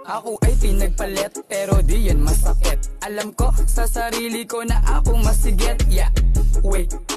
Ako ay pinagpalit pero di yan masakit. Alam ko sa sarili ko na ako masigit. Yeah, wait